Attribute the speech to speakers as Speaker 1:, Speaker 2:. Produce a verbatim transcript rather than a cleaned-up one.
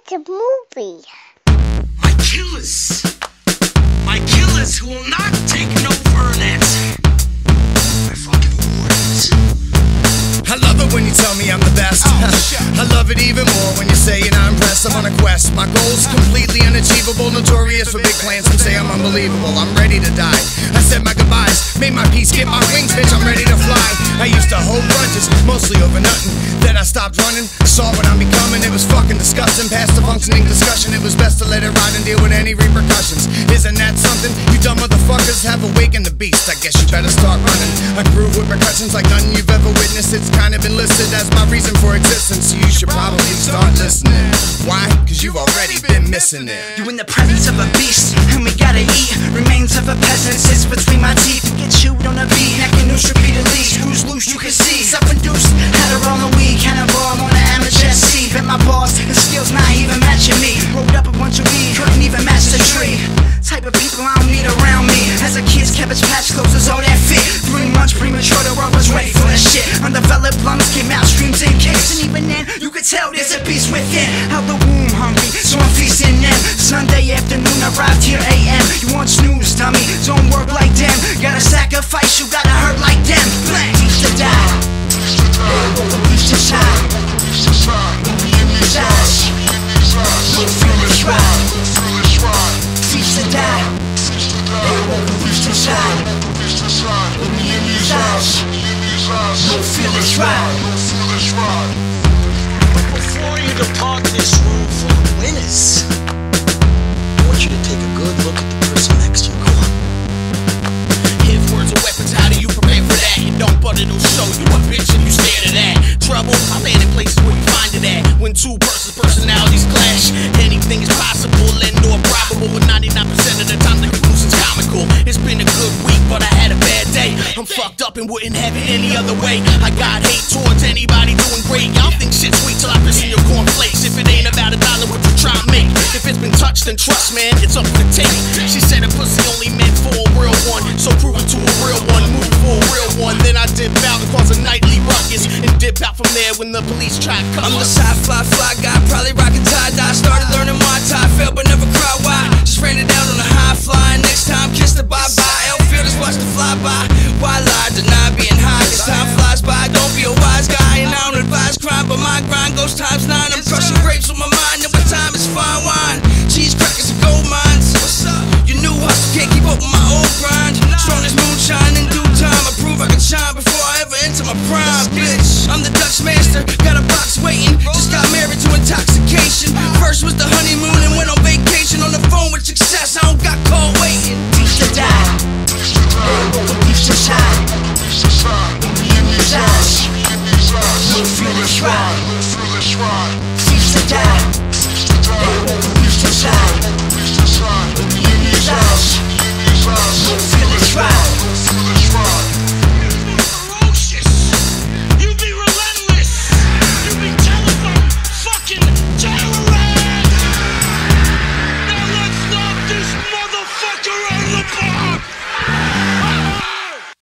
Speaker 1: It's a movie.
Speaker 2: My killers. My killers who will not take no for an answer. My fucking warriors.
Speaker 3: I love it when you tell me I'm the best. I love it even more when you say you're not impressed. I'm on a quest. My goal's completely unachievable. Notorious for big plans. Some say I'm unbelievable. I'm ready to die. I said my goodbyes. Made my peace. Get my wings, bitch. I'm ready to fly. I used to hold grudges, mostly over nothing. Then I stopped running. Saw what I'm becoming. It was fucking disgusting. Past the functioning discussion. It was best to let it ride and deal with any repercussions. Isn't that something? You dumb motherfuckers have awakened the beast. I guess you better start running. I groove with percussions like nothing you've ever witnessed. It's kind of been listed as my reason for existence. So you should probably start listening. Why? Cause you've already been missing it.
Speaker 2: You in the presence of a beast, and we gotta eat. Remains of a peasant sits between my teeth. Get chewed on a beat, necking noose repeatedly. Screws loose, you can see. Self-induced, had her on the weed. Cannonball on the amateur scene. Bet my balls and skills not even matching me. Rolled up a bunch of weed, couldn't even match the tree. Type of people I don't need around me. As a kid's cabbage patch clothes is all that fit. Three months premature, the world was ready for that shit. Undeveloped lungs came out, streams and kicks. And even then, you could tell there's a beast within. Out the womb hungry, so I'm feasting them. Sunday afternoon, arrived here A M. You want snooze, dummy? Don't work like them. Gotta sacrifice, you gotta hurt like them. Blank, teach to die. Teach to shine. Teach to shine. No feelings right. Teach to die. Teach to shine. No feelings right. Before you depart this room full of winners, I want you to take a good look at the person next to you. Go on. If words are weapons, how do you prepare for that? You don't, but it'll show you a bitch and you scared of that. Trouble, I land in places where you find it at. When two persons' personalities clash, anything is possible and or probable. But ninety-nine percent of the time the conclusion's comical. It's been a good week, but I had a bad day. I'm fucked up and wouldn't have it any other way. I got hate towards anybody doing great. Y'all think shit sweet till I piss in your cornflakes. If it ain't about a dollar, what you try to make? If it's been touched, then trust, man, it's up for the take. She said a pussy only meant for a real one, so prove it to a real one. Move for a real one. Then I dip out and cause a nightly ruckus and dip out from there when the police try to come.
Speaker 4: I'm the sci-fi fly guy, probably rockin' tie-dye. Started learning my tie, failed but never cry. Why? Just ran it down on a high fly. Next time, kiss the bye-bye. L-field just watch the fly-by. Why lie? Deny being high, cause time flies by. Don't be a wise guy, and I don't advise crime, but my grind goes times nine. I'm crushing grapes with my mind, and with time it's fine wine. Cheese crackers and gold mines. What's up? You new hustle can't keep up with my old grind. Strong as moonshine in due time. I prove I can shine before I ever enter my prime, bitch. I'm the Dutch master, got a box waiting. Just got married to intoxication. First was the honeymoon and went on